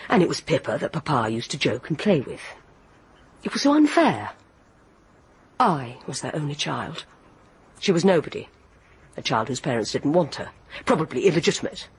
And it was Pippa that Papa used to joke and play with. It was so unfair. I was their only child. She was nobody. A child whose parents didn't want her. Probably illegitimate.